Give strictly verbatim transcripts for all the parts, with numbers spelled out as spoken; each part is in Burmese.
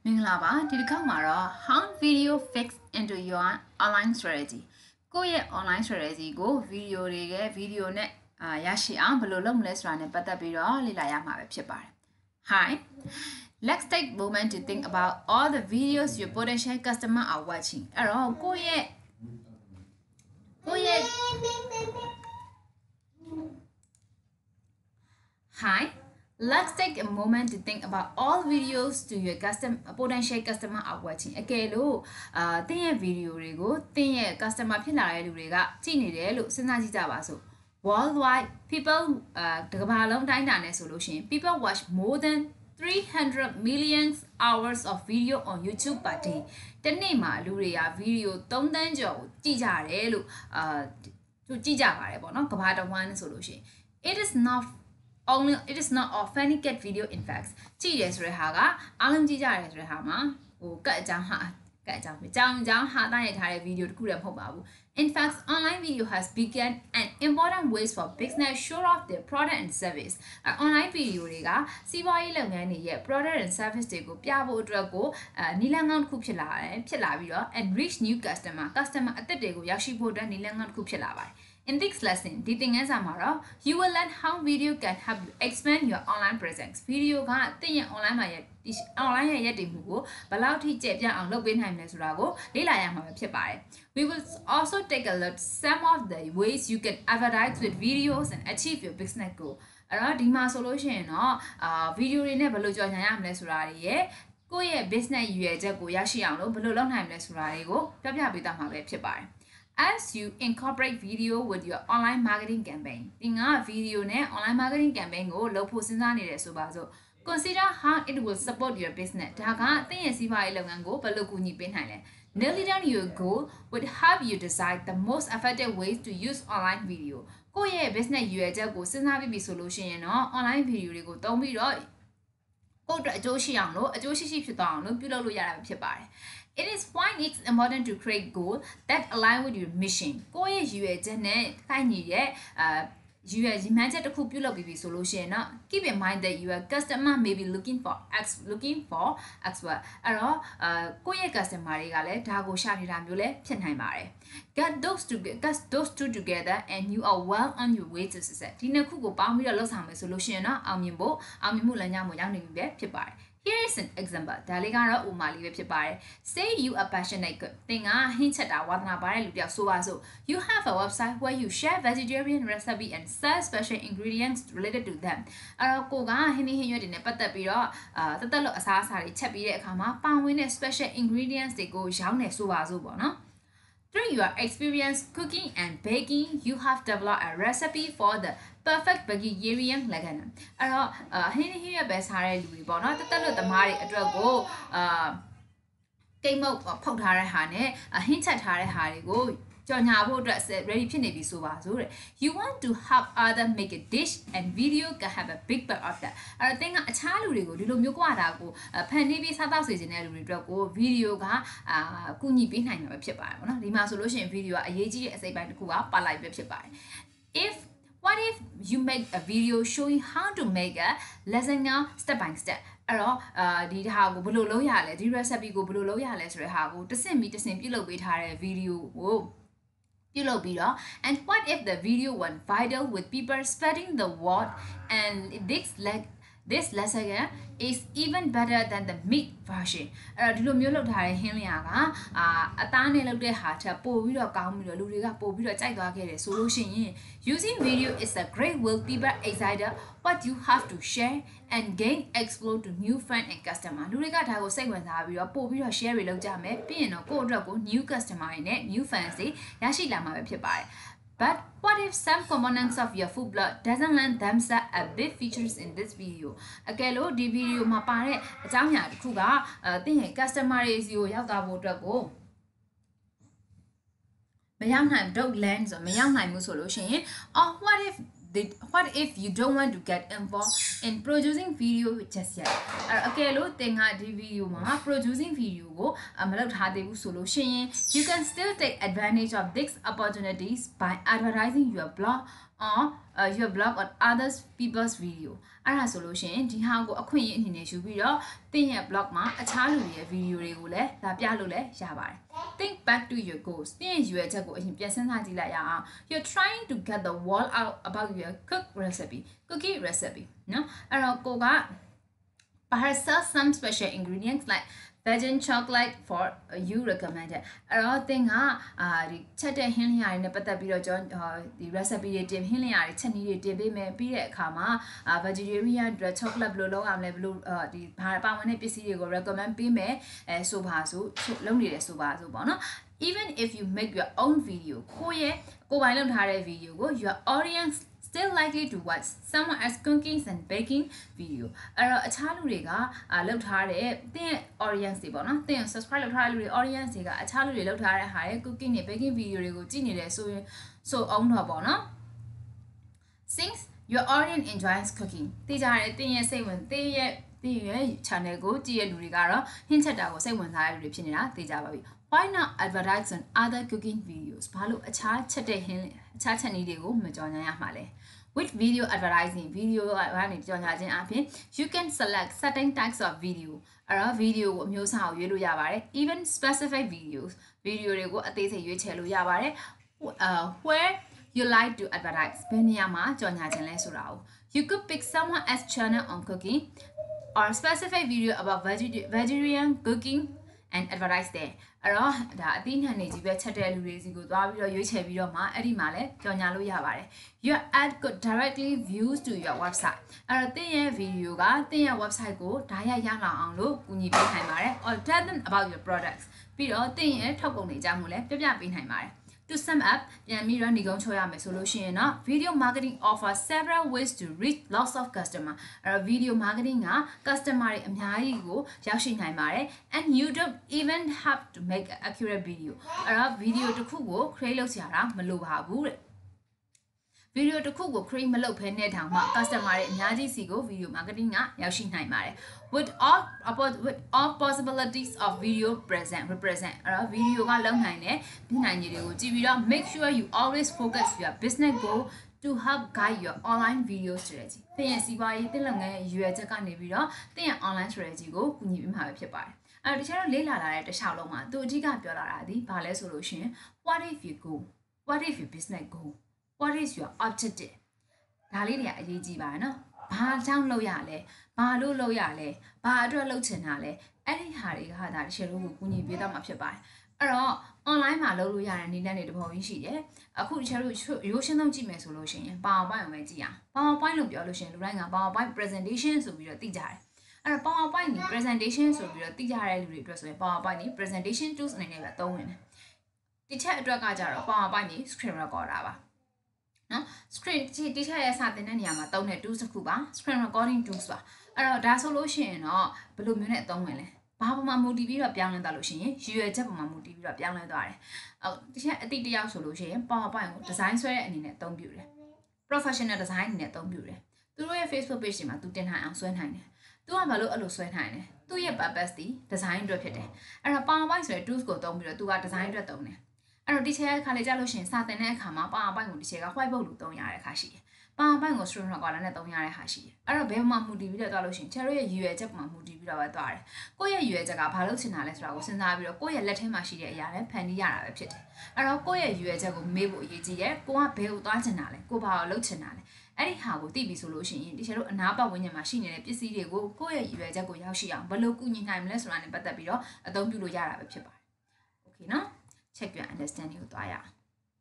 မင်္ဂလာပါဒီတစ်ခါမှာတော့ how video fits into your online strategy ကိုယ့်ရဲ့ online strategy ကို video တွေက video နဲ့အာရရှိအောင်ဘယ်လိုလုပ်မလဲဆိုတာနဲ့ပတ်သက်ပြီးတော့လေ့လာရမှာပဲဖြစ်ပါတယ် Hi let's take a moment to think about all the videos your potential customer are watching အဲ့တော့ကိုယ့်ရဲ့ကိုယ့်ရဲ့ Hi let's take a moment to think about all videos to your custom potential customer are watching အကယ်လို့အာသင်ရဲ့ video တွေကိုသင်ရဲ့ customer ဖြစ်လာတဲ့လူတွေကကြည့်နေတယ်လို့စဉ်းစားကြည့်ကြပါစို့ worldwide people အာတကမ္ဘာလုံးတိုင်းတာနဲ့ဆိုလို့ရှိရင် people watch more than three hundred million hours of video on YouTube per day တနေ့မှာလူတွေက video သုံးသန်းကျော်ကိုကြည့်ကြတယ်လို့အာသူကြည့်ကြပါတယ်ပေါ့နော်ကမ္ဘာတစ်ဝန်းဆိုလို့ရှိရင် it is not only it is not authentic video in fact ကြည့်ရဆိုတဲ့ဟာကအားလုံးကြည့်ကြရတယ်ဆိုတဲ့ဟာမှာဟိုကတ်အကြောင်းဟာကတ်အကြောင်းအကြောင်းအကြောင်းဟာတားရထားတဲ့ video တခုတည်းမဟုတ်ပါဘူး in fact online video has become an important ways for business show off their product and service online video တွေကစီးပွားရေးလုပ်ငန်းတွေရဲ့ product and service တွေကိုပြဖို့အတွက်ကိုအဲနီလန်းကောင်းတစ်ခုဖြစ်လာတယ်ဖြစ်လာပြီးတော့ and reach new customer customer အသစ်တွေကိုရောက်ရှိဖို့အတွက်နီလန်းကောင်းတစ်ခုဖြစ်လာပါတယ် In this lesson, di thing sa maro, you will learn how video can help you expand your online presence. Video ka tin yang online ma yet online ya yet mu ko balaw thi che pyan aung lok pai nai mle soda ko le la ya ma ba phit pare. We will also take a look some of the ways you can advertise with videos and achieve your business goal. အဲ့တော့ဒီမှာဆိုလို့ရှိရင်တော့အာ video တွေနဲ့ဘယ်လိုကြော်ညာရမလဲဆိုတာတွေရဲ့ကိုယ့်ရဲ့ business ရည်ရွယ်ချက်ကိုရရှိအောင်လို့ဘယ်လိုလုပ်နိုင်မလဲဆိုတာတွေကိုပြပြပေးသွားမှာပဲဖြစ်ပါတယ် As you incorporate video with your online marketing campaign ဒီငါ video နဲ့ online marketing campaign ကိုလုပ်ဖို့စဉ်းစားနေတယ်ဆိုပါစို့ consider how it will support your business ဒါကသင်ရဲ့စီးပွားရေးလုပ်ငန်းကိုဘယ်လိုကူညီပေးနိုင်လဲ Nailing down your goal would help you decide the most effective ways to use online video ကိုယ့်ရဲ့ business ရည်ရွယ်ချက်ကိုစဉ်းစားပြီးပြီဆိုလို့ရှိရင်တော့ online video တွေကိုသုံးပြီးတော့ကိုယ့်အတွက်အကျိုးရှိအောင်လို့အကျိုးရှိရှိဖြစ်သွားအောင်လို့ပြုလုပ်လို့ရတာဖြစ်ပါတယ် It is why it's important to create goals that align with your mission ကိုယ့်ရဲ့ရည်ရွယ်ချက်နဲ့ကိုက်ညီတဲ့အာရည်ရွယ်ရည်မှန်းချက်တစ်ခုပြုလုပ်ပြီးပြီဆိုလို့ရှိရင်တော့ keep in mind that your customer may be looking for x looking for expert အဲ့တော့အာကိုယ့်ရဲ့ customer တွေကလည်းဒါကိုရှာနေတာမျိုးလည်းဖြစ်နိုင်ပါတယ် get those to get those two together and you are well on your way to success ဒီနှစ်ခုကိုပေါင်းပြီးတော့လုပ်ဆောင်မယ်ဆိုလို့ရှိရင်တော့အောင်မြင်ဖို့အောင်မြင်မှုလမ်းကြောင်းကိုရောက်နေပြီပဲဖြစ်ပါတယ်Here is an example ဒါလေးကတော့ဥပမာလေးပဲဖြစ်ပါတယ် Say you are passionate သင်ကဟင်းချက်တာဝါသနာပါတဲ့လူတယောက်ဆိုပါစို့ You have a website where you share vegetarian recipe and sell special ingredients related to them အဲ့တော့ကိုကဟင်းသီးဟင်းရွက်တွေနဲ့ပတ်သက်ပြီးတော့အာတသက်လို့အစားအစာတွေချက်ပြီးတဲ့အခါမှာပါဝင်တဲ့ special ingredients တွေကိုရောင်းနေဆိုပါစို့ပေါ့နော်Through your experience cooking and baking, you have developed a recipe for the perfect vegetarian lasagna. အဲ့တော့ဟင်းဟင်းရပဲစားတဲ့လူတွေပေါ့နော်တက်တက်လို့တမားတွေအတွက်ကိုအာကိတ်မုတ်ဖုတ်ထားတဲ့ဟာနဲ့ဟင်းချက်ထားတဲ့ဟာတွေကိုကြော်ညာဖို့အတွက် ready ဖြစ်နေပြီဆိုပါစို့တဲ့ You want to help other make a dish and video can have a big part of that အဲ့တော့သင်ကအခြားလူတွေကိုဒီလိုမျိုးကွာတာကိုဖန်တီးပြီးစားတော့စေချင်တဲ့လူတွေအတွက်ကို video ကအာကူညီပေးနိုင်မှာပဲဖြစ်ပါတယ်ပေါ့နော်ဒီမှာဆိုလို့ရှိရင် video ကအရေးကြီးတဲ့အစိပ်ပိုင်းတစ်ခုကပါလိုက်ပဲဖြစ်ပါတယ် If what if you make a video showing how to make a lasagna step by step အဲ့တော့အာဒီဟာကိုဘယ်လိုလုပ်ရလဲဒီ recipe ကိုဘယ်လိုလုပ်ရလဲဆိုတဲ့ဟာကိုတစ်ဆင့်ပြီးတစ်ဆင့်ပြုလုပ်ပေးထားတဲ့ video ကိုပြုလုပ်ပြီးတော့ and what if the video went viral with people spreading the word and this like this lasagna is even better than the meat version အဲ့တော့ဒီလိုမျိုးလုပ်ထားတဲ့ဟင်းလျာကအာအသားနဲ့လုပ်တဲ့ဟာထက်ပိုပြီးတော့ကောင်းပြီးတော့လူတွေကပိုပြီးတော့ကြိုက်သွားခဲ့တယ်ဆိုလို့ရှိရင် using video is a great way people excited what you have to share and gain explore to new friend and customer လူတွေကဒါကိုစိတ်ဝင်စားပြီးတော့ပို့ပြီးတော့ share တွေလုပ်ကြမယ်ပြီးရင်တော့ကိုယ့်အတွက်ကို new customer တွေနဲ့ new fans တွေရရှိလာမှာပဲဖြစ်ပါတယ် But what if some components of your food blog doesn't lend themselves a big features in this video အကယ်လို့ဒီ video မှာပါတဲ့အကြောင်းအရာတစ်ခုကအဲသင်ရဲ့ customer တွေစီကိုရောက်သွားဖို့အတွက်ကိုမရောက်နိုင် don't land ဆိုမရောက်နိုင်ဘူးဆိုလို့ရှိရင် or what if they, what if you don't want to get involved in producing video just yet? Okay, lo tenga di video ma producing video go amalok hade bu solution. You can still take advantage of these opportunities by advertising your blog or uh, your blog on others people's video. Ara solution di ha ko akhwin yinအနေနဲ့ယူပြီးတော့တင်ရဲ့ blog မှာအခြားလူတွေရဲ့ video တွေကိုလည်းလာပြလို့လည်းရပါတယ် Think back to your goals တင်ရဲ့ရွယ်ချက်ကိုအရင်ပြန်စဉ်းစားကြည့်လိုက်ရအောင် You're trying to get the word out about your cook recipe cookie recipe နော်အဲ့တော့ကိုက perhaps sell some special ingredients like virgin chocolate for uh, you recommended အဲ့တော့သင်ကအာဒီချက်တဲ့ဟင်းလျာတွေနဲ့ပတ်သက်ပြီးတော့ကျွန်တော်ဒီ recipe တွေတင်ဟင်းလျာတွေချက်နည်းတွေတင်ပေးမယ်ပြီးတဲ့အခါမှာ vegetarian chocolate ဘယ်လိုလုပ်ရမလဲဘယ်လိုဒီဘာပါဝင်တဲ့ပစ္စည်းတွေကို recommend ပေးမယ်အဲဆိုပါဆိုလုပ်နေတယ်ဆိုပါဆိုပေါ့နော် even if you make your own video ကိုရဲ့ကိုပိုင်လုပ်ထားတဲ့ video ကို your audience still likely to watch someone else cooking and baking video အဲ့တော့အခြားလူတွေကလုပ်ထားတဲ့တဲ့ audience တွေပေါ့နော်တဲ့ subscribe လုပ်ထားတဲ့လူတွေ audience တွေကအခြားလူတွေလုပ်ထားတဲ့ဟာရဲ့ cooking နဲ့ baking video တွေကိုကြည့်နေတယ်ဆိုရင်ဆိုအောင်တော့ပေါ့နော် since your audience enjoys cooking သိကြတယ်တဲ့ရဲ့စိတ်ဝင်တဲ့ရဲ့တဲ့ရဲ့ channel ကိုကြည့်ရလူတွေကတော့ဟင်းချက်တာကိုစိတ်ဝင်စားတဲ့လူတွေဖြစ်နေတာသိကြပါပြီ why not advertise on other cooking videos ဘာလို့အခြားချက်တဲ့ဟင်းအခြားချက်နည်းတွေကိုမကြော်ညာရမှာလဲWith video advertising, video ကနေကြော်ညာခြင်းအပြင် you can select certain types of video အဲ့တော့ video ကိုအမျိုးအစားကိုရွေးလို့ရပါတယ် even specific videos video တွေကိုအသေးစိတ်ရွေးချယ်လို့ရပါတယ် uh, where you like to advertise ဘယ်နေရာမှာကြော်ညာခြင်းလဲဆိုတာကို you could pick someone else's channel on cooking or specific video about vegetarian cooking and advertise there အဲ့တော့ဒါအသီးနှံနေကြီးပဲချက်တဲ့လူတွေစီကိုသွားပြီးတော့ရွေးချယ်ပြီးတော့မှအဲ့ဒီမှာလဲကြော်ညာလို့ရပါတယ် Your ad could directly views to your website အဲ့တော့တင်ရဲ့ video ကတင်ရဲ့ website ကိုဓာတ်ရိုက်ရလာအောင်လို့ကူညီပေးနိုင်ပါတယ် or tell them about your products ပြီးတော့တင်ရဲ့ထုတ်ကုန်တွေအကြောင်းကိုလည်းပြပြပေးနိုင်ပါတယ်To sum up ပြန်ပြီးတော့ညီကုန်းချောရမယ်ဆိုလို့ရှိရင်တော့ video marketing offers several ways to reach lots of customer အဲ့တော့ video marketing က customer တွေအများကြီးကိုရောက်ရှိနိုင်ပါတယ် and you don't even have to make an accurate video အဲ့တော့ video တစ်ခုကို create လုပ်စရာမလိုပါဘူးတဲ့ video တစ်ခုကို create မလုပ်ဘဲနဲ့တောင်မှ customer တွေအများကြီးစီကို video marketing ကရောက်ရှိနိုင်ပါတယ် with all with all possibilities of video present represent အဲ့တော့ video ကလုံနိုင်တဲ့ဒီနိုင်ကြီးတွေကိုကြည့်ပြီးတော့ make sure you always focus your business goal to help guide your online video strategy သင်ရဲ့စီးပွားရေးတင်လုပ်ငန်းရဲ့ရွယ်ချက်ကနေပြီးတော့သင်ရဲ့ online strategy ကိုကူညီပေးမှာပဲဖြစ်ပါတယ်အဲ့တော့တခြားတော့လေ့လာလာတဲ့တစ်ခြားလုံးမှာသူအဓိကပြောလာတာဒီဘာလဲဆိုလို့ရှိရင် what if you go what if your business go what is your objective ဒါလေးတွေကအရေးကြီးပါတယ်နော်ဘာကြောင့်လုပ်ရလဲဘာလို့လုပ်ရလဲဘာအတွက်လုပ်ချင်တာလဲအဲ့ဒီဟာတွေကဟာဒါတချို့ကိုကူညီပေးတော့မှာဖြစ်ပါတယ်အဲ့တော့ online မှာလုပ်လို့ရတဲ့နည်းလမ်းတွေတပုံကြီးရှိတယ်အခုတချို့ရိုးရှင်းဆုံးကြည့်မယ်ဆိုလို့ရှိရင် PowerPoint ကိုပဲကြည့်အောင် PowerPoint လို့ပြောလို့ရှိရင်လူတိုင်းက PowerPoint presentation ဆိုပြီးတော့သိကြတယ်အဲ့တော့ PowerPoint นี่ presentation ဆိုပြီးတော့သိကြတဲ့လူတွေအတွက်ဆိုရင် PowerPoint นี่ presentation tools အနေနဲ့ပဲသုံးဝင်တယ်ဒီချက်အတွက်ကကြတော့ PowerPoint นี่ screen recorder ပါနော် screen ဒီတိကျရဲ့စာသင်တဲ့နေရာမှာသုံးတဲ့ tools တစ်ခုပါ screen recording tools ပါအဲ့တော့ဒါဆိုလို့ရှိရင်တော့ဘယ်လိုမျိုးနဲ့အသုံးဝင်လဲဘာပေါ်မှာမူတည်ပြီးတော့ပြောင်းလဲသွားလို့ရှိရင်ရွယ်ချက်ပေါ်မှာမူတည်ပြီးတော့ပြောင်းလဲသွားတယ်အော်တခြားအတိတ်တယောက်ဆိုလို့ရှိရင် PowerPoint ကို design ဆွဲတဲ့အနေနဲ့အသုံးပြုတယ် professional design အနေနဲ့အသုံးပြုတယ်သူတို့ရဲ့ Facebook page တွေမှာသူတင်နိုင်အောင်ဆွဲနိုင်တယ်သူကဘာလို့အဲ့လိုဆွဲနိုင်လဲသူ့ရဲ့ purpose ဒီ design အတွက်ဖြစ်တယ်အဲ့တော့ PowerPoint ဆိုတဲ့ tools ကိုသုံးပြီးတော့သူက design အတွက်သုံးတယ်အဲ့တော့ဒီချက်ခါလေးကြာလို့ရှိရင်စာသင်တဲ့အခါမှာ PowerPoint ကိုဒီချက်က whiteboard လို့သုံးရတဲ့အခါရှိတယ် PowerPoint ကို screen recorder နဲ့သုံးရတဲ့ဟာရှိတယ်အဲ့တော့ဘယ်မှာမူတည်ပြီးတော့သွားလို့ရှိရင် Cherry ရဲ့ရွယ်ချက်မှာမူတည်ပြီးတော့ပဲသွားတယ်ကိုယ့်ရဲ့ရွယ်ချက်ကဘာလို့ချင်တာလဲဆိုတာကိုစဉ်းစားပြီးတော့ကိုယ့်ရဲ့လက်ထဲမှာရှိတဲ့အရာနဲ့ဖန်တီးရတာပဲဖြစ်တယ်အဲ့တော့ကိုယ့်ရဲ့ရွယ်ချက်ကိုမေးဖို့အရေးကြီးတယ်ကိုကဘယ်ကိုသွားချင်တာလဲကိုဘာကိုလုပ်ချင်တာလဲအဲ့ဒီဟာကိုသိပြီဆိုလို့ရှိရင်ဒီချက်တို့အနားပတ်ဝန်းကျင်မှာရှိနေတဲ့ပစ္စည်းတွေကိုကိုယ့်ရဲ့ရွယ်ချက်ကိုရောက်ရှိအောင်ဘယ်လိုကူညီနိုင်မလဲဆိုတာနဲ့ပတ်သက်ပြီးတော့အသုံးပြုလို့ရတာပဲဖြစ်ပါတယ် Okay နော် check your understanding ကိုသွားရအောင်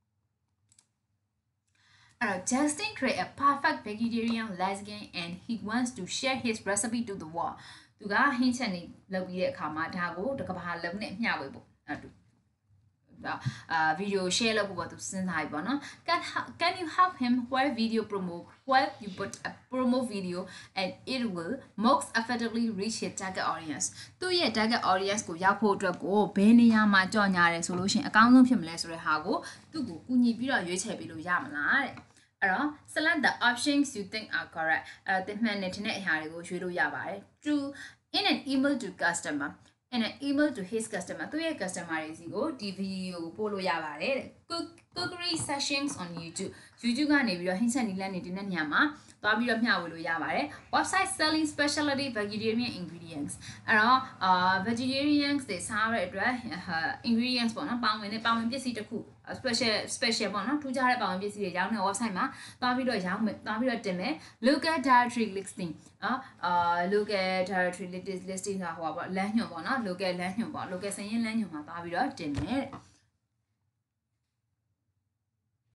Uh, Justin created a perfect vegetarian lesbian and he wants to share his recipe to the world. သူကဟင်းချက်နေလုပ်ပြီးတဲ့အခါမှာဒါကိုတကဘာလုံးနဲ့မျှဝေဖို့အဲ့ဒါအာ video share လုပ်ဖို့ပေါ့သူစဉ်းစားပြီပေါ့နော် can can you help him where video promote where you put a promo video and it will most effectively reach his target audience သူရဲ့ target audience ကိုရောက်ဖို့အတွက်ကိုဘယ်နေရာမှာကြော်ညာရဲဆိုလို့ရှိရင်အကောင်းဆုံးဖြစ်မလဲဆိုတဲ့ဟာကိုသူ့ကိုကူညီပြီးတော့ရွေးချယ်ပေးလို့ရမလားတဲ့အဲ့တော့ select the options you think are correct အဲ့တော့သင်မှန်နေတဲ့အရာတွေကိုရွေးလို့ရပါတယ် to in an email to customer in an email to his customer သူရဲ့ customer တွေစီကိုဒီ video ကိုပို့လို့ရပါတယ်တဲ့ cookery sessions on YouTube YouTube ကနေပြီးတော့ hint ဆက်နီလန်းနေတဲ့နေရာမှာသွားပြီးတော့မျှဝေလို့ရပါတယ် website selling specialty vegetarian ingredients အဲ့တော့အာ vegetarians တွေစားရတဲ့အတွက် ingredients ပေါ့နော်ပေါင်းဝင်တဲ့ပေါင်းဝင်ပစ္စည်းတစ်ခု special special ပေါ့နော်ထူးခြားတဲ့ပေါင်းဝင်ပစ္စည်းတွေရောင်းတဲ့ website မှာသွားပြီးတော့ရောင်းမယ်သွားပြီးတော့တင်မယ် local directory listing နော်အာ local directory listing ဆိုတာဟိုပါပေါ့လမ်းညွှန်ပေါ့နော် local လမ်းညွှန်ပေါ့ local စရင်လမ်းညွှန်မှာသွားပြီးတော့တင်မယ်